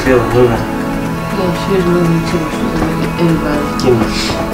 feel it moving. Yeah, she was moving too. She was moving everybody.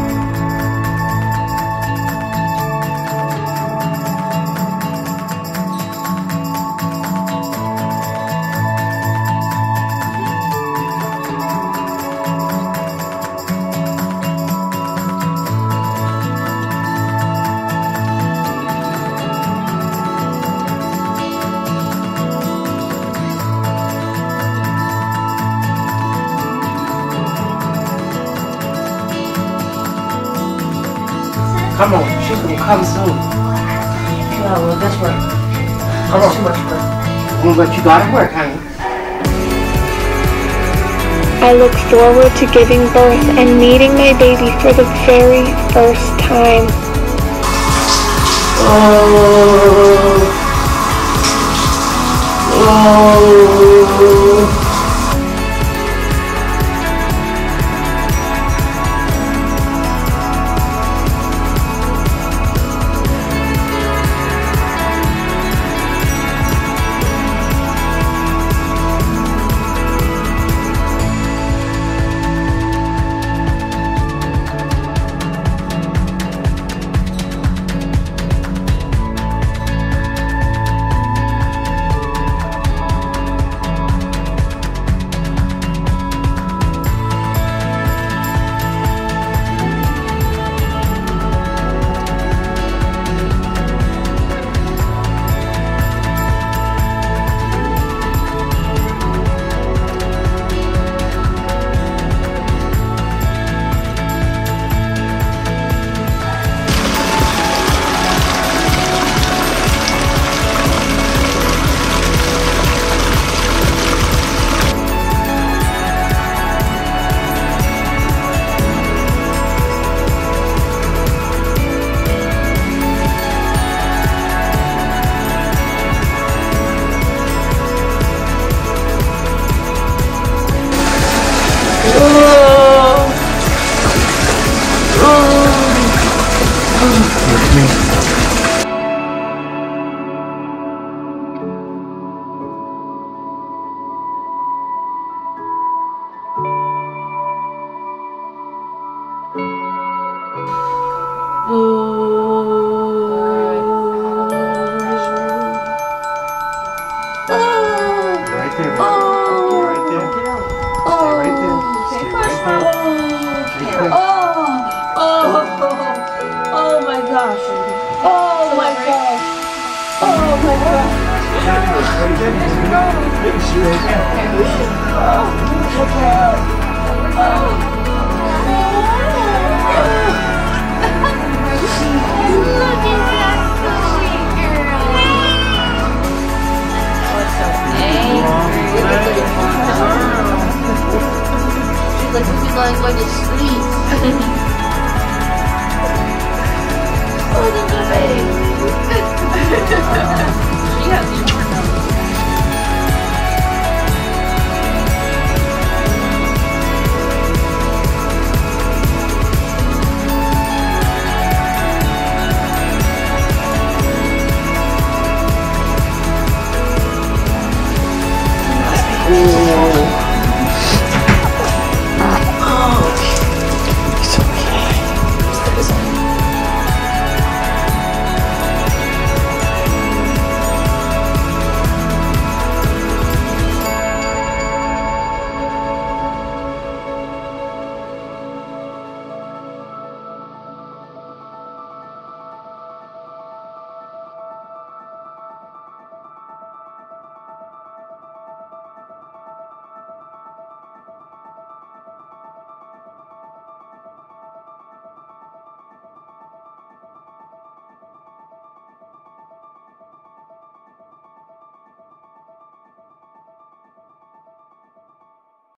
Come on, she's gonna come soon. Yeah, well, that's work. Come That's on. too much work. But you gotta work, honey. I look forward to giving birth and meeting my baby for the very first time. Oh. Oh. Oh my gosh. Oh my gosh. Oh my gosh. Oh, okay.